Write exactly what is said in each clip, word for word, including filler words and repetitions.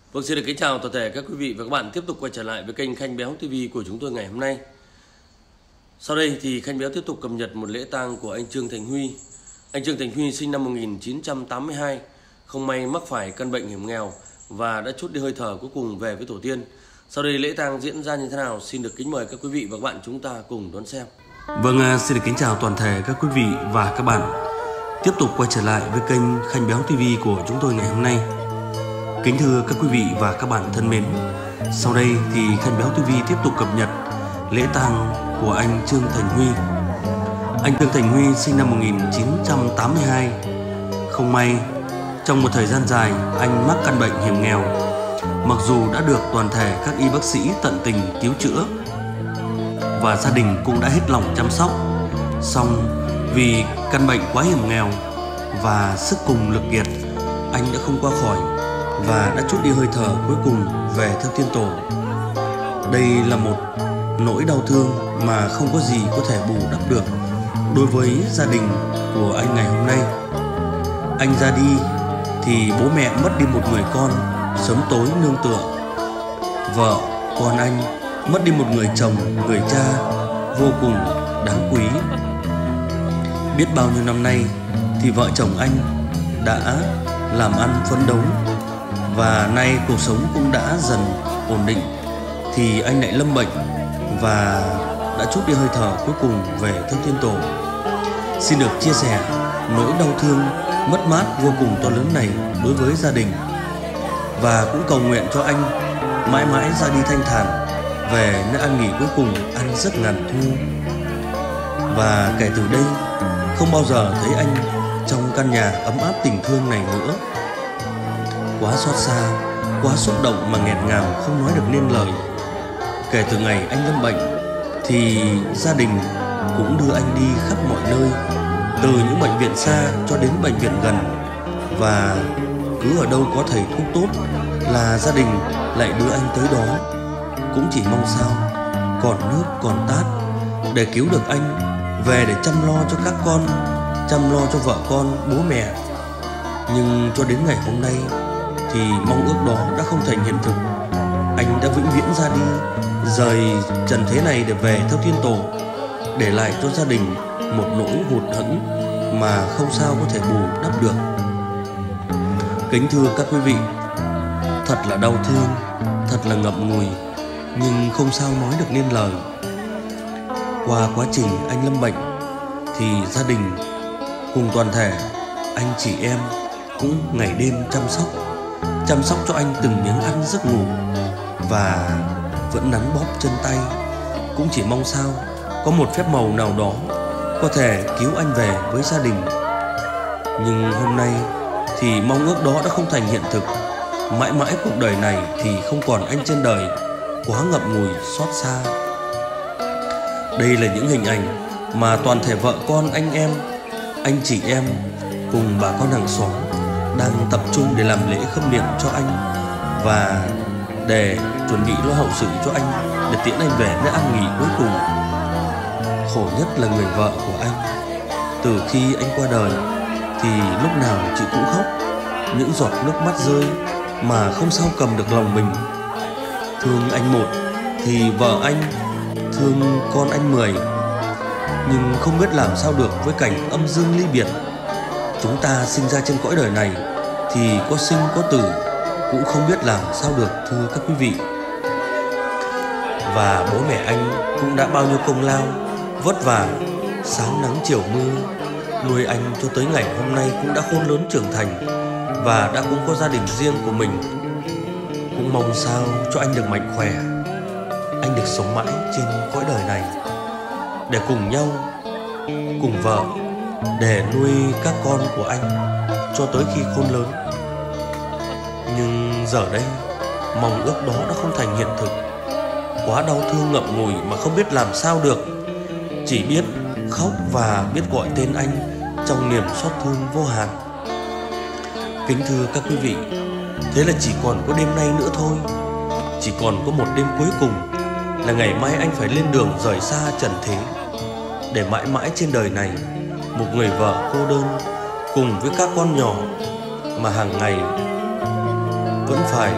Vâng, xin được kính chào toàn thể các quý vị và các bạn tiếp tục quay trở lại với kênh Khanh Béo ti vi của chúng tôi ngày hôm nay. Sau đây thì Khanh Béo tiếp tục cập nhật một lễ tang của anh Trương Thành Huy. Anh Trương Thành Huy sinh năm một nghìn chín trăm tám mươi hai, không may mắc phải căn bệnh hiểm nghèo và đã trút đi hơi thở cuối cùng về với tổ tiên. Sau đây lễ tang diễn ra như thế nào, xin được kính mời các quý vị và các bạn chúng ta cùng đón xem. Vâng, xin được kính chào toàn thể các quý vị và các bạn tiếp tục quay trở lại với kênh Khanh Béo ti vi của chúng tôi ngày hôm nay. Kính thưa các quý vị và các bạn thân mến, sau đây thì Khanh Béo ti vi tiếp tục cập nhật lễ tang của anh Trương Thành Huy. Anh Trương Thành Huy sinh năm một nghìn chín trăm tám mươi hai. Không may, trong một thời gian dài anh mắc căn bệnh hiểm nghèo. Mặc dù đã được toàn thể các y bác sĩ tận tình cứu chữa và gia đình cũng đã hết lòng chăm sóc, song vì căn bệnh quá hiểm nghèo và sức cùng lực kiệt, anh đã không qua khỏi và đã trút đi hơi thở cuối cùng về theo tiên tổ. Đây là một nỗi đau thương mà không có gì có thể bù đắp được đối với gia đình của anh ngày hôm nay. Anh ra đi thì bố mẹ mất đi một người con sớm tối nương tựa. Vợ con anh mất đi một người chồng, người cha vô cùng đáng quý. Biết bao nhiêu năm nay thì vợ chồng anh đã làm ăn phấn đấu và nay cuộc sống cũng đã dần ổn định, thì anh lại lâm bệnh và đã trút đi hơi thở cuối cùng về theo tiên tổ. Xin được chia sẻ nỗi đau thương mất mát vô cùng to lớn này đối với gia đình, và cũng cầu nguyện cho anh mãi mãi ra đi thanh thản về nơi an nghỉ cuối cùng ăn giấc ngàn thu. Và kể từ đây không bao giờ thấy anh trong căn nhà ấm áp tình thương này nữa. Quá xót xa, quá xúc động mà nghẹn ngào không nói được nên lời. Kể từ ngày anh lâm bệnh thì gia đình cũng đưa anh đi khắp mọi nơi, từ những bệnh viện xa cho đến bệnh viện gần, và cứ ở đâu có thầy thuốc tốt là gia đình lại đưa anh tới đó. Cũng chỉ mong sao còn nước còn tát để cứu được anh về để chăm lo cho các con, chăm lo cho vợ con, bố mẹ. Nhưng cho đến ngày hôm nay thì mong ước đó đã không thành hiện thực. Anh đã vĩnh viễn ra đi, rời trần thế này để về theo tiên tổ, để lại cho gia đình một nỗi hụt hẫng mà không sao có thể bù đắp được. Kính thưa các quý vị, thật là đau thương, thật là ngậm ngùi, nhưng không sao nói được nên lời. Qua quá trình anh lâm bệnh thì gia đình cùng toàn thể anh chị em cũng ngày đêm chăm sóc chăm sóc cho anh từng miếng ăn giấc ngủ, và vẫn nắn bóp chân tay. Cũng chỉ mong sao có một phép màu nào đó có thể cứu anh về với gia đình. Nhưng hôm nay thì mong ước đó đã không thành hiện thực. Mãi mãi cuộc đời này thì không còn anh trên đời, quá ngậm ngùi xót xa. Đây là những hình ảnh mà toàn thể vợ con, anh em, anh chị em cùng bà con hàng xóm đang tập trung để làm lễ khâm niệm cho anh, và để chuẩn bị lo hậu sự cho anh, để tiễn anh về nơi an nghỉ cuối cùng. Khổ nhất là người vợ của anh. Từ khi anh qua đời thì lúc nào chị cũng khóc, những giọt nước mắt rơi mà không sao cầm được lòng mình. Thương anh một thì vợ anh thương con anh mười, nhưng không biết làm sao được với cảnh âm dương ly biệt. Chúng ta sinh ra trên cõi đời này thì có sinh có tử, cũng không biết làm sao được, thưa các quý vị. Và bố mẹ anh cũng đã bao nhiêu công lao vất vả, sáng nắng chiều mưa nuôi anh cho tới ngày hôm nay cũng đã khôn lớn trưởng thành, và đã cũng có gia đình riêng của mình. Cũng mong sao cho anh được mạnh khỏe, anh được sống mãi trên cõi đời này, để cùng nhau, cùng vợ, để nuôi các con của anh cho tới khi khôn lớn. Nhưng giờ đây mong ước đó đã không thành hiện thực. Quá đau thương ngậm ngùi mà không biết làm sao được, chỉ biết khóc và biết gọi tên anh trong niềm xót thương vô hạn. Kính thưa các quý vị, thế là chỉ còn có đêm nay nữa thôi, chỉ còn có một đêm cuối cùng là ngày mai anh phải lên đường rời xa trần thế, để mãi mãi trên đời này một người vợ cô đơn cùng với các con nhỏ mà hàng ngày vẫn phải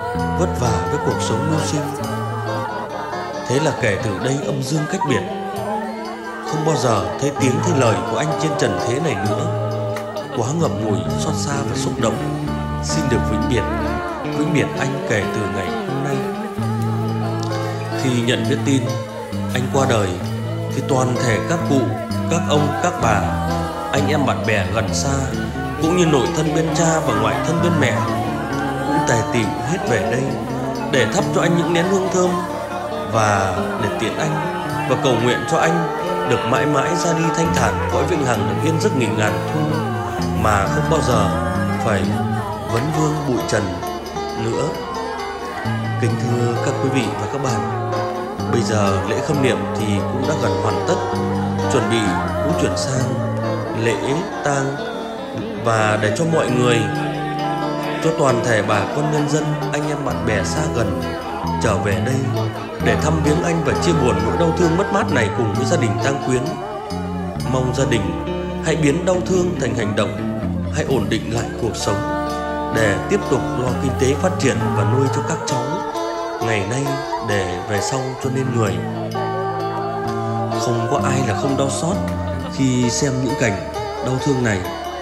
vất vả với cuộc sống mưu sinh. Thế là kể từ đây âm dương cách biệt, không bao giờ thấy tiếng thấy lời của anh trên trần thế này nữa. Quá ngậm ngùi, xót xa và xúc động, xin được vĩnh biệt, vĩnh biệt anh kể từ ngày hôm nay. Khi nhận biết tin anh qua đời thì toàn thể các cụ, các ông, các bà, anh em bạn bè gần xa, cũng như nội thân bên cha và ngoại thân bên mẹ cũng tề tựu hết về đây để thắp cho anh những nén hương thơm và để tiễn anh và cầu nguyện cho anh được mãi mãi ra đi thanh thản cõi vĩnh hằng, được yên giấc nghỉ ngàn thu mà không bao giờ phải vấn vương bụi trần nữa. Kính thưa các quý vị và các bạn, bây giờ lễ khâm niệm thì cũng đã gần hoàn tất, chuẩn bị cũng chuyển sang lễ tang, và để cho mọi người, cho toàn thể bà con nhân dân, anh em bạn bè xa gần trở về đây để thăm viếng anh và chia buồn nỗi đau thương mất mát này cùng với gia đình tang quyến. Mong gia đình hãy biến đau thương thành hành động, hãy ổn định lại cuộc sống để tiếp tục lo kinh tế phát triển và nuôi cho các cháu ngày nay để về sau cho nên người. Không có ai là không đau xót khi xem những cảnh đau thương này.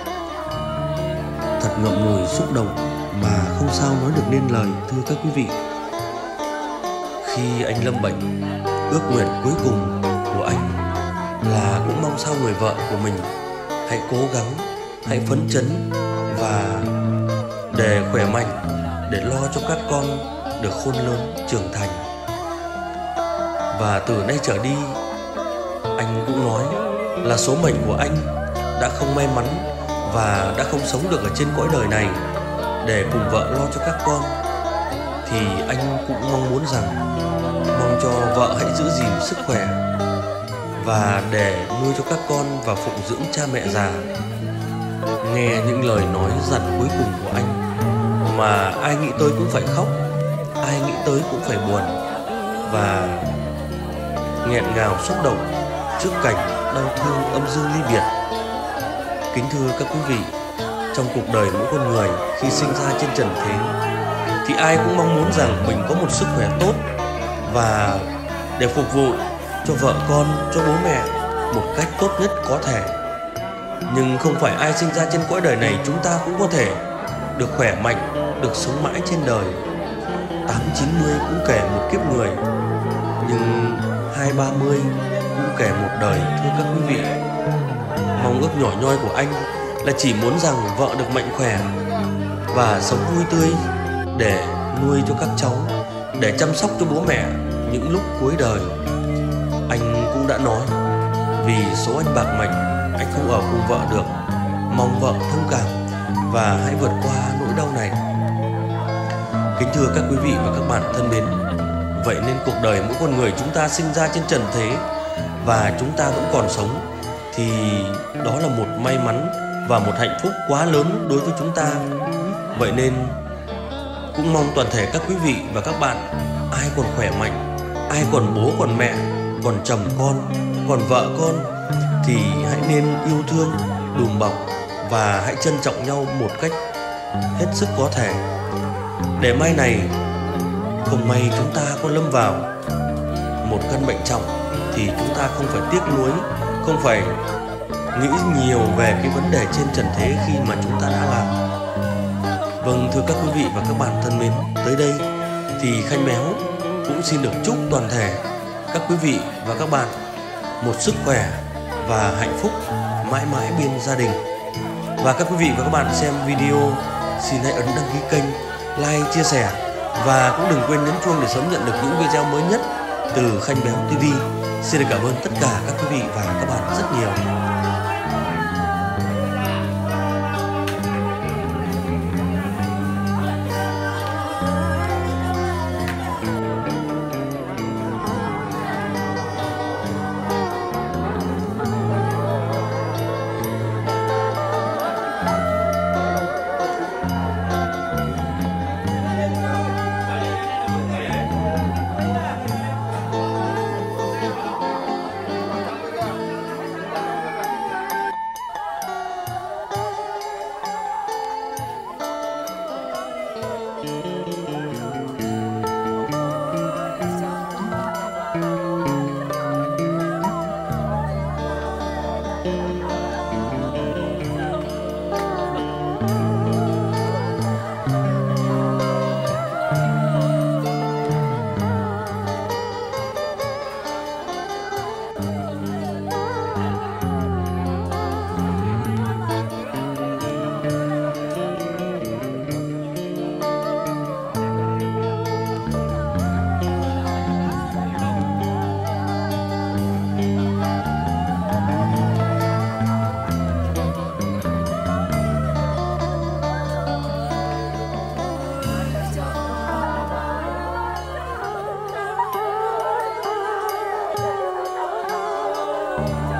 Thật ngậm ngùi xúc động mà không sao nói được nên lời, thưa các quý vị. Khi anh lâm bệnh, ước nguyện cuối cùng của anh là cũng mong sao người vợ của mình hãy cố gắng, hãy phấn chấn và để khỏe mạnh, để lo cho các con được khôn lớn trưởng thành. Và từ nay trở đi, anh cũng nói là số mệnh của anh đã không may mắn và đã không sống được ở trên cõi đời này để cùng vợ lo cho các con, thì anh cũng mong muốn rằng mong cho vợ hãy giữ gìn sức khỏe và để nuôi cho các con và phụng dưỡng cha mẹ già. Nghe những lời nói dặn cuối cùng của anh mà ai nghĩ tới cũng phải khóc, ai nghĩ tới cũng phải buồn và nghẹn ngào xúc động trước cảnh đau thương âm dương ly biệt. Kính thưa các quý vị, trong cuộc đời mỗi con người khi sinh ra trên trần thế thì ai cũng mong muốn rằng mình có một sức khỏe tốt và để phục vụ cho vợ con, cho bố mẹ một cách tốt nhất có thể. Nhưng không phải ai sinh ra trên cõi đời này chúng ta cũng có thể được khỏe mạnh, được sống mãi trên đời. Tám chín mươi cũng kể một kiếp người, nhưng hai ba mươi cũng kể một đời, thưa các quý vị. Mong ước nhỏ nhoi của anh là chỉ muốn rằng vợ được mạnh khỏe và sống vui tươi để nuôi cho các cháu, để chăm sóc cho bố mẹ những lúc cuối đời. Anh cũng đã nói vì số anh bạc mệnh, anh không ở cùng vợ được. Mong vợ thông cảm và hãy vượt qua nỗi đau này. Kính thưa các quý vị và các bạn thân mến, vậy nên cuộc đời mỗi con người chúng ta sinh ra trên trần thế và chúng ta vẫn còn sống thì đó là một may mắn và một hạnh phúc quá lớn đối với chúng ta. Vậy nên cũng mong toàn thể các quý vị và các bạn, ai còn khỏe mạnh, ai còn bố còn mẹ, còn chồng con, còn vợ con thì hãy nên yêu thương, đùm bọc và hãy trân trọng nhau một cách hết sức có thể, để mai này không may chúng ta có lâm vào một căn bệnh trọng thì chúng ta không phải tiếc nuối, không phải nghĩ nhiều về cái vấn đề trên trần thế khi mà chúng ta đã làm. Vâng, thưa các quý vị và các bạn thân mến, tới đây thì Khanh Béo cũng xin được chúc toàn thể các quý vị và các bạn một sức khỏe và hạnh phúc mãi mãi bên gia đình. Và các quý vị và các bạn xem video, xin hãy ấn đăng ký kênh, like, chia sẻ và cũng đừng quên nhấn chuông để sớm nhận được những video mới nhất từ Khanh Béo ti vi. Xin được cảm ơn tất cả các quý vị và các bạn rất nhiều. Thank you. Hãy subscribe cho